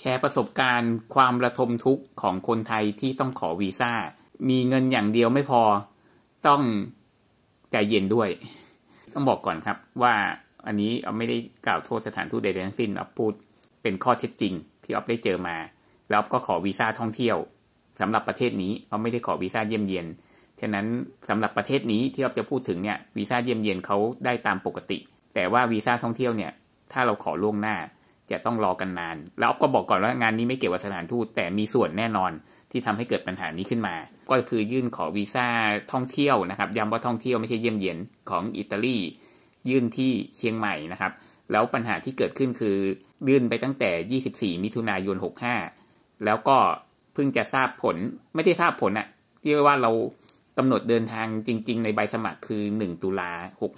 ชร์ประสบการณ์ความระทมทุกข์ของคนไทยที่ต้องขอวีซ่ามีเงินอย่างเดียวไม่พอต้องใจเย็นด้วยต้องบอกก่อนครับว่าอันนี้เอาไม่ได้กล่าวโทษสถานทูตใดๆทั้งสิ้นเอาพูดเป็นข้อเท็จจริงที่อ๊อฟได้เจอมาแล้วอ๊อฟก็ขอวีซ่าท่องเที่ยวสำหรับประเทศนี้อ๊อฟไม่ได้ขอวีซ่าเยี่ยมเยียนฉะนั้นสำหรับประเทศนี้ที่อ๊อฟจะพูดถึงเนี่ยวีซ่าเยี่ยมเยียนเขาได้ตามปกติแต่ว่าวีซ่าท่องเที่ยวเนี่ยถ้าเราขอล่วงหน้าจะต้องรอกันนานแล้วอ๊อฟก็บอกก่อนว่างานนี้ไม่เกี่ยวกับสถานทูตแต่มีส่วนแน่นอนที่ทำให้เกิดปัญหานี้ขึ้นมาก็คือยื่นขอวีซ่าท่องเที่ยวนะครับย้ำว่าท่องเที่ยวไม่ใช่เยี่ยมเยียนของอิตาลียื่นที่เชียงใหม่นะครับแล้วปัญหาที่เกิดขึ้นคือยื่นไปตั้งแต่24มิถุนายน65แล้วก็เพิ่งจะทราบผลไม่ได้ทราบผลอะที่ว่าเรากำหนดเดินทางจริงๆในใบสมัครคือ1ตุลา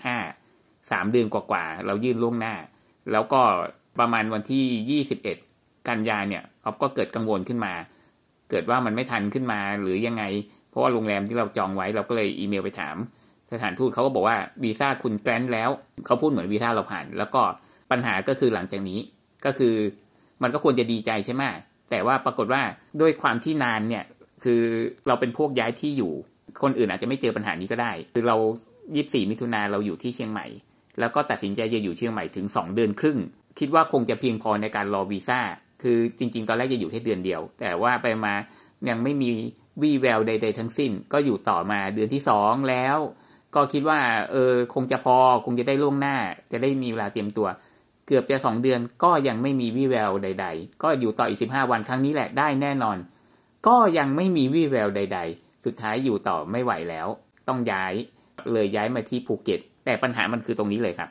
65 3เดือนกว่าๆเรายื่นล่วงหน้าแล้วก็ประมาณวันที่21กันยายนเนี่ยอ๊อฟก็เกิดกังวลขึ้นมาเกิดว่ามันไม่ทันขึ้นมาหรือยังไงเพราะว่าโรงแรมที่เราจองไว้เราก็เลยอีเมลไปถามสถานทูตเขาก็บอกว่าวีซ่าคุณแกรนท์แล้วเขาพูดเหมือนวีซ่าเราผ่านแล้วก็ปัญหาก็คือหลังจากนี้ก็คือมันก็ควรจะดีใจใช่ไหมแต่ว่าปรากฏว่าด้วยความที่นานเนี่ยคือเราเป็นพวกย้ายที่อยู่คนอื่นอาจจะไม่เจอปัญหานี้ก็ได้คือเรา24มิถุนายนเราอยู่ที่เชียงใหม่แล้วก็ตัดสินใจจะอยู่เชียงใหม่ถึง2เดือนครึ่งคิดว่าคงจะเพียงพอในการรอวีซ่าคือจริงๆตอนแรกจะอยู่แค่เดือนเดียวแต่ว่าไปมายังไม่มีวี่แววใดๆทั้งสิ้นก็อยู่ต่อมาเดือนที่2แล้วก็คิดว่าคงจะพอคงจะได้ล่วงหน้าจะได้มีเวลาเตรียมตัวเกือบจะ2เดือนก็ยังไม่มีวี่แววใดๆก็อยู่ต่ออีก15วันครั้งนี้แหละได้แน่นอนก็ยังไม่มีวี่แววใดๆสุดท้ายอยู่ต่อไม่ไหวแล้วต้องย้ายมาที่ภูเก็ตแต่ปัญหามันคือตรงนี้เลยครับ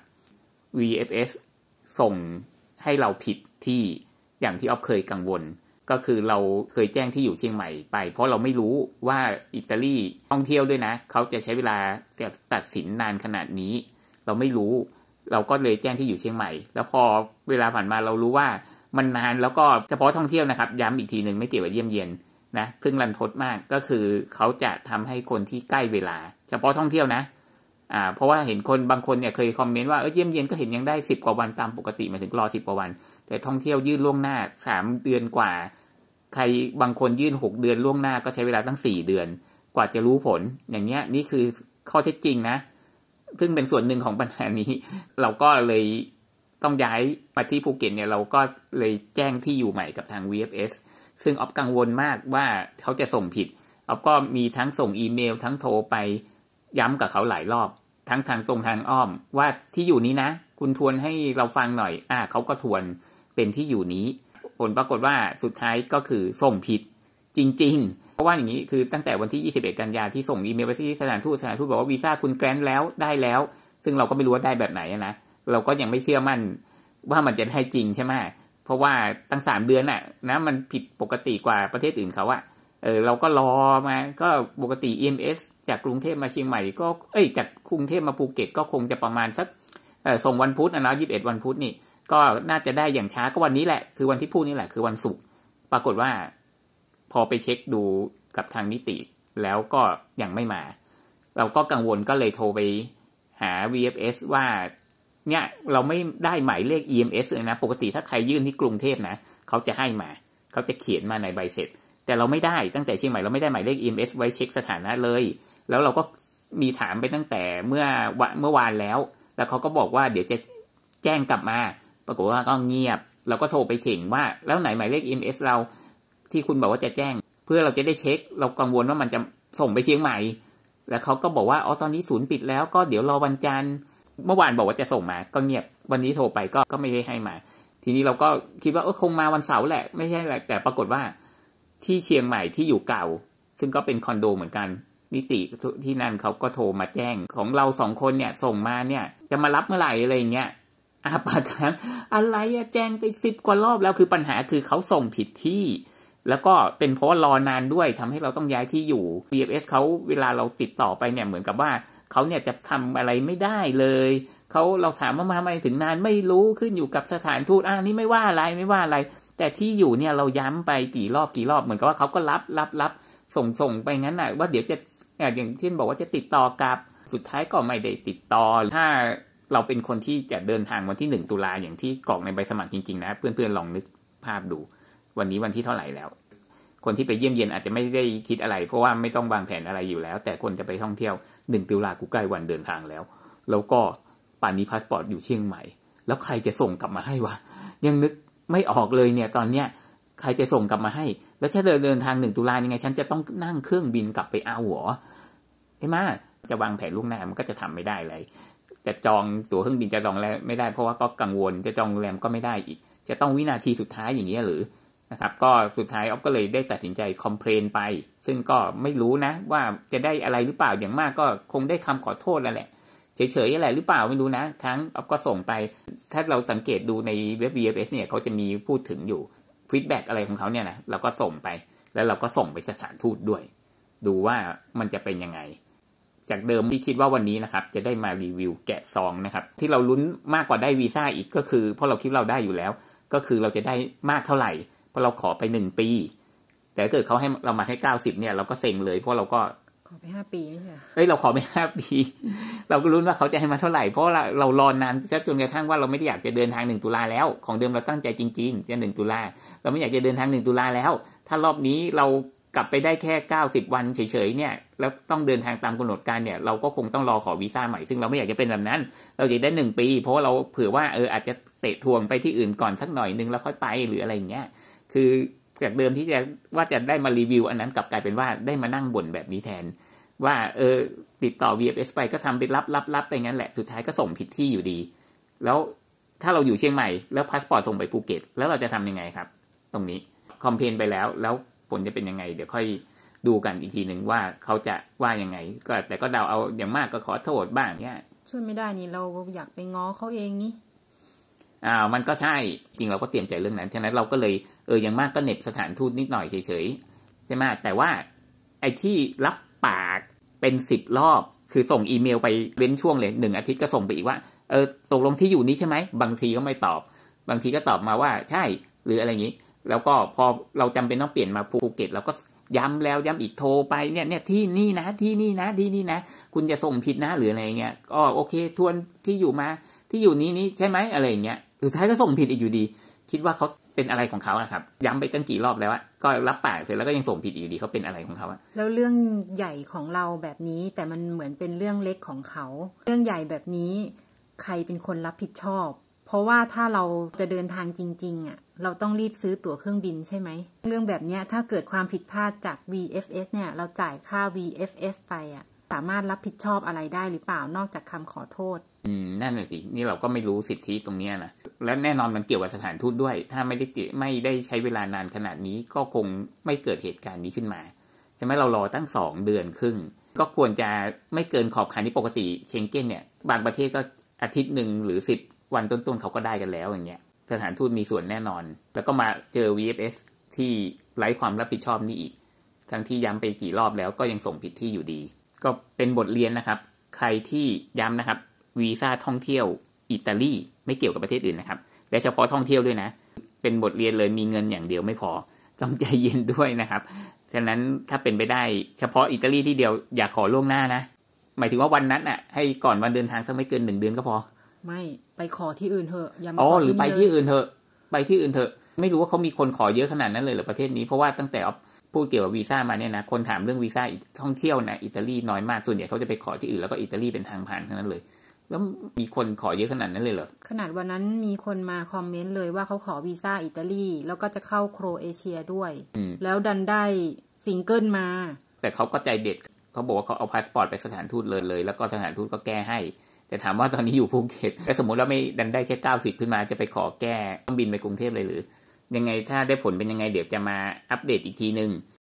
VFS ส่งให้เราผิดที่อย่างที่อ๊อฟเคยกังวลก็คือเราเคยแจ้งที่อยู่เชียงใหม่ไปเพราะเราไม่รู้ว่าอิตาลีท่องเที่ยวด้วยนะเขาจะใช้เวลาตัดสินนานขนาดนี้เราไม่รู้เราก็เลยแจ้งที่อยู่เชียงใหม่แล้วพอเวลาผ่านมาเรารู้ว่ามันนานแล้วก็เฉพาะท่องเที่ยวนะครับย้ำอีกทีนึงไม่เกี่ยวกับเยี่ยมเยียนนะซึ่งรันทดมากก็คือเขาจะทำให้คนที่ใกล้เวลาเฉพาะท่องเที่ยวนะเพราะว่าเห็นคนบางคนเนี่ยเคยคอมเมนต์ว่าเยี่ยมเยียนก็เห็นยังได้10กว่าวันตามปกติหมายถึงรอ10กว่าวันแต่ท่องเที่ยวยื่นล่วงหน้า3เดือนกว่าใครบางคนยื่น6เดือนล่วงหน้าก็ใช้เวลาตั้ง4เดือนกว่าจะรู้ผลอย่างเงี้ยนี่คือข้อเท็จจริงนะซึ่งเป็นส่วนหนึ่งของปัญหานี้เราก็เลยต้องย้ายมาที่ภูเก็ตเนี่ยเราก็เลยแจ้งที่อยู่ใหม่กับทาง VFS ซึ่งอ๊อฟกังวลมากว่าเขาจะส่งผิดอ๊อฟก็มีทั้งส่งอีเมลทั้งโทรไปย้ำกับเขาหลายรอบทั้งทางตรงทางอ้อมว่าที่อยู่นี้นะคุณทวนให้เราฟังหน่อยเขาก็ทวนเป็นที่อยู่นี้ผลปรากฏว่าสุดท้ายก็คือส่งผิดจริงๆเพราะว่าอย่างนี้คือตั้งแต่วันที่21กันยายนที่ส่งอีเมลไปที่สถานทูตบอกว่าวีซ่าคุณแกรนท์แล้วได้แล้วซึ่งเราก็ไม่รู้ว่าได้แบบไหนนะเราก็ยังไม่เชื่อมั่นว่ามันจะได้จริงใช่ไหมเพราะว่าตั้ง3เดือนนะมันผิดปกติกว่าประเทศอื่นเขาเราก็รอมาก็ปกติ EMS จากกรุงเทพมาเชียงใหม่ก็จากกรุงเทพมาภูเก็ตก็คงจะประมาณสักส่งวันพุธนะ21วันพุธนี่ก็น่าจะได้อย่างช้าก็วันนี้แหละคือวันที่พูดนี่แหละคือวันศุกร์ปรากฏว่าพอไปเช็คดูกับทางนิติแล้วก็ยังไม่มาเราก็กังวลก็เลยโทรไปหา VFS ว่าเนี่ยเราไม่ได้หมายเลข EMS เลยนะปกติถ้าใครยื่นที่กรุงเทพนะเขาจะให้มาเขาจะเขียนมาในใบเสร็จแต่เราไม่ได้ตั้งแต่เชียงใหม่เราไม่ได้หมายเลข EMS ไว้เช็คสถานะเลยแล้วเราก็มีถามไปตั้งแต่เมื่อวานแล้วเขาก็บอกว่าเดี๋ยวจะแจ้งกลับมาปรากฏว่าก็เงียบเราก็โทรไปเช็คว่าแล้วไหนหมายเลข EMS เราที่คุณบอกว่าจะแจ้งเพื่อเราจะได้เช็คเรากังวลว่ามันจะส่งไปเชียงใหม่แล้วเขาก็บอกว่าตอนนี้ศูนย์ปิดแล้วก็เดี๋ยวรอวันจันทร์เมื่อวานบอกว่าจะส่งมาก็เงียบวันนี้โทรไปก็ไม่ได้ให้มาทีนี้เราก็คิดว่าคงมาวันเสาร์แหละไม่ใช่แหละแต่ปรากฏว่าที่เชียงใหม่ที่อยู่เก่าซึ่งก็เป็นคอนโดเหมือนกันนิติที่นั่นเขาก็โทรมาแจ้งของเรา2คนเนี่ยส่งมาเนี่ยจะมารับเมื่อไหร่อะไรอย่างเงี้ยปากกันอะไรแจ้งไป10กว่ารอบแล้วคือปัญหาคือเขาส่งผิดที่แล้วก็เป็นเพราะรอนานด้วยทำให้เราต้องย้ายที่อยู่ VFS เขาเวลาเราติดต่อไปเนี่ยเหมือนกับว่าเขาเนี่ยจะทำอะไรไม่ได้เลยเราถามว่ามาทำไมถึงนานไม่รู้ขึ้นอยู่กับสถานทูตนี่ไม่ว่าอะไรแต่ที่อยู่เนี่ยเราย้ำไปกี่รอบเหมือนกับว่าเขาก็รับส่งไปงั้นว่าเดี๋ยวจะอย่างเช่นบอกว่าจะติดต่อกับสุดท้ายก็ไม่ได้ติดต่อถ้าเราเป็นคนที่จะเดินทางวันที่1ตุลาอย่างที่กรอกในใบสมัครจริงๆนะเพื่อนๆลองนึกภาพดูวันนี้วันที่เท่าไหร่แล้วคนที่ไปเยี่ยมเยียนอาจจะไม่ได้คิดอะไรเพราะว่าไม่ต้องวางแผนอะไรอยู่แล้วแต่คนจะไปท่องเที่ยว1 ตุลากูใกล้วันเดินทางแล้วก็ป่านนี้พาสปอร์ตอยู่เชียงใหม่แล้วใครจะส่งกลับมาให้วะยังนึกไม่ออกเลยเนี่ยตอนเนี้ยใครจะส่งกลับมาให้แล้วถ้าเดินทาง1 ตุลายังไงฉันจะต้องนั่งเครื่องบินกลับไปเอาหัวใช่ไหมจะวางแผนล่วงหน้ามันก็จะทำไม่ได้เลยจะจองตั๋วเครื่องบินจะจองแล้วไม่ได้เพราะว่าก็กังวลจะจองโรงแรมก็ไม่ได้อีกจะต้องวินาทีสุดท้ายอย่างนี้หรือนะครับก็สุดท้ายอ๊อฟก็เลยได้ตัดสินใจคอมเพลนไปซึ่งก็ไม่รู้นะว่าจะได้อะไรหรือเปล่าอย่างมากก็คงได้คำขอโทษแล้วแหละเฉยๆอะไรหรือเปล่าไม่รู้นะทั้งอ๊อฟก็ส่งไปถ้าเราสังเกตดูในเว็บ VFS เนี่ยเขาจะมีพูดถึงอยู่ฟีดแบ็กอะไรของเขาเนี่ยนะเราก็ส่งไปแล้วเราก็ส่งไปสถานทูตด้วยดูว่ามันจะเป็นยังไงจากเดิมที่คิดว่าวันนี้นะครับจะได้มารีวิวแกะซองนะครับที่เราลุ้นมากกว่าได้วีซ่าอีกก็คือเพราะเราคิดเราได้อยู่แล้วก็คือเราจะได้มากเท่าไหร่เพราะเราขอไป1 ปีแต่ถ้าเกิดเขาให้เรามาให้90เนี่ยเราก็เซ็งเลยเพราะเราก็ขอไป5 ปีไม่ใช่เราขอไป5 ปีเราก็ลุ้นว่าเขาจะให้มาเท่าไหร่เพราะเรารอนานจนกระทั่งว่าเราไม่ได้อยากจะเดินทาง1 ตุลาแล้วของเดิมเราตั้งใจจริงๆจะ1 ตุลาเราไม่อยากจะเดินทาง1 ตุลาแล้วถ้ารอบนี้เรากลับไปได้แค่90 วันเฉยๆเนี่ยแล้วต้องเดินทางตามกำหนดการเนี่ยเราก็คงต้องรอขอวีซ่าใหม่ซึ่งเราไม่อยากจะเป็นแบบนั้นเราจะได้1 ปีเพราะว่าเราเผื่อว่าอาจจะเตะทวงไปที่อื่นก่อนสักหน่อยนึงแล้วค่อยไปหรืออะไรอย่างเงี้ยคือจากเดิมที่จะได้มารีวิวอันนั้นกลับกลายเป็นว่าได้มานั่งบ่นแบบนี้แทนว่าติดต่อ VFS ไปก็ทำไปรับไปงั้นแหละสุดท้ายก็ส่งผิดที่อยู่ดีแล้วถ้าเราอยู่เชียงใหม่แล้วพาสปอร์ตส่งไปภูเก็ตแล้วเราจะทำยังไงครับตรงนี้คอมเพลนไปแล้วผลจะเป็นยังไงเดี๋ยวค่อยดูกันอีกทีนึงว่าเขาจะว่ายังไงก็แต่ก็เดาเอาอย่างมากก็ขอโทษบ้างเนี่ยช่วยไม่ได้นี่เราอยากไปง้อเขาเองนี่มันก็ใช่จริงเราก็เตรียมใจเรื่องนั้นฉะนั้นเราก็เลยอย่างมากก็เน็บสถานทูตนิดหน่อยเฉยๆใช่ไหมแต่ว่าไอ้ที่รับปากเป็น10 รอบคือส่งอีเมลไปเว้นช่วงเลย1 อาทิตย์ก็ส่งไปอีกว่าตกลงที่อยู่นี้ใช่ไหมบางทีก็ไม่ตอบบางทีก็ตอบมาว่าใช่หรืออะไรอย่างนี้แล้วก็พอเราจำเป็นต้องเปลี่ยนมาภูเก็ตเราก็ย้ำแล้วย้ำอีกโทรไปเนี่ยที่นี่นะที่นี่นะที่นี่นะคุณจะส่งผิดนะหรืออะไรเงี้ยก็โอเคทวนที่อยู่มาที่อยู่นี้ใช่ไหมอะไรอย่างเงี้ยสุดท้ายก็ส่งผิดอีกอยู่ดีคิดว่าเขาเป็นอะไรของเขานะครับย้ำไปตั้งกี่รอบแล้วอะก็รับปากเสร็จแล้วก็ยังส่งผิดอยู่ดีเขาเป็นอะไรของเขาอะแล้วเรื่องใหญ่ของเราแบบนี้แต่มันเหมือนเป็นเรื่องเล็กของเขาเรื่องใหญ่แบบนี้ใครเป็นคนรับผิดชอบเพราะว่าถ้าเราจะเดินทางจริงๆอ่ะเราต้องรีบซื้อตั๋วเครื่องบินใช่ไหมเรื่องแบบนี้ถ้าเกิดความผิดพลาดจาก VFS เนี่ยเราจ่ายค่า VFS ไปอ่ะสามารถรับผิดชอบอะไรได้หรือเปล่านอกจากคำขอโทษนั่นแหละสินี่เราก็ไม่รู้สิทธิตรงนี้นะและแน่นอนมันเกี่ยวกับสถานทูตด้วยถ้าไม่ได้ใช้เวลานานขนาดนี้ก็คงไม่เกิดเหตุการณ์นี้ขึ้นมาใช่ไหมเรารอตั้ง2 เดือนครึ่งก็ควรจะไม่เกินขอบข่ายนี้ปกติเชงเก้นเนี่ยบางประเทศก็อาทิตย์นึงหรือ10 วันต้นๆเขาก็ได้กันแล้วอย่างเงี้ยสถานทูตมีส่วนแน่นอนแล้วก็มาเจอ VFS ที่ไร้ความรับผิดชอบนี่อีกทั้งที่ย้ำไปกี่รอบแล้วก็ยังส่งผิดที่อยู่ดีก็เป็นบทเรียนนะครับใครที่ย้ำนะครับวีซ่าท่องเที่ยวอิตาลีไม่เกี่ยวกับประเทศอื่นนะครับและเฉพาะท่องเที่ยวด้วยนะเป็นบทเรียนเลยมีเงินอย่างเดียวไม่พอต้องใจเย็นด้วยนะครับฉะนั้นถ้าเป็นไปได้เฉพาะอิตาลีที่เดียวอย่าขอล่วงหน้านะหมายถึงว่าวันนั้นน่ะให้ก่อนวันเดินทางสักไม่เกิน1 เดือนก็พอไม่ไปขอที่อื่นเถอะอย่ามาขอหรือไปที่อื่นเถอะไปที่อื่นเถอะไม่รู้ว่าเขามีคนขอเยอะขนาดนั้นเลยเหรอประเทศนี้เพราะว่าตั้งแต่พูดเกี่ยวกับวีซ่ามาเนี่ยนะคนถามเรื่องวีซ่าท่องเที่ยวนะอิตาลีน้อยมากส่วนใหญ่เขาจะไปขอที่อื่นแล้วก็อิตาลีเป็นทางผ่านทั้งนั้นเลยแล้วมีคนขอเยอะขนาดนั้นเลยเหรอขนาดวันนั้นมีคนมาคอมเมนต์เลยว่าเขาขอวีซ่าอิตาลีแล้วก็จะเข้าโครเอเชียด้วยแล้วดันได้ซิงเกิลมาแต่เขาก็ใจเด็ดเขาบอกว่าเขาเอาพาสปอร์ตไปสถานทูตเลยแล้วก็สถานทูตก็แก้ให้แต่ถามว่าตอนนี้อยู่ภูเก็ตแล้วสมมติว่าไม่ดันได้แค่90ขึ้นมาจะไปขอแก้ต้องบินไปกรุงเทพเลยหรือยังไงถ้าได้ผลเป็นยังไงเดี๋ยวจะมาอัปเดตอีกทีนึง